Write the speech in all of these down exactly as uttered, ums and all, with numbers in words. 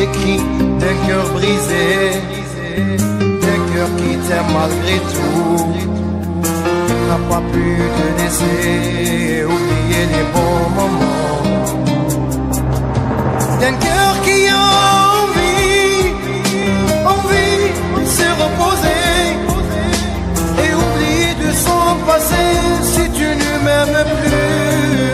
t'écris d'un cœur brisé, d'un cœur qui t'aime malgré tout, n'a pas pu te laisser oublier les bons moments, d'un cœur qui a envie, envie de se reposer et oublier de son passé si tu ne m'aimes plus.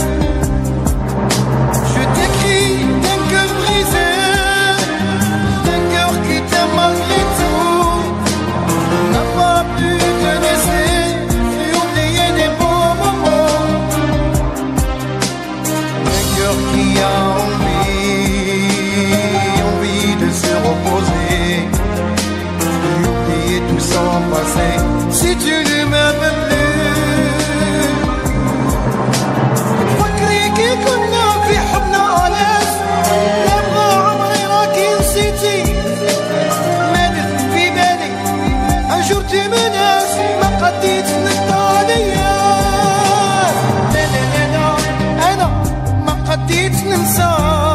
Je t'écris d'un cœur brisé, d'un cœur qui t'aime malgré tout, n'a pas pu te laisser et oublier des bons moments, d'un cœur qui a envie, envie de se reposer et oublier tout son passé si tu ne m'aimes plus. فكري كي كنا في حبنا آلاف، لما عمري راكي نسيتي، مالك في بالي أنجرتي من ناس ما قديت نقطع عليا. لا لا لا لا أنا ما قديت ننساك.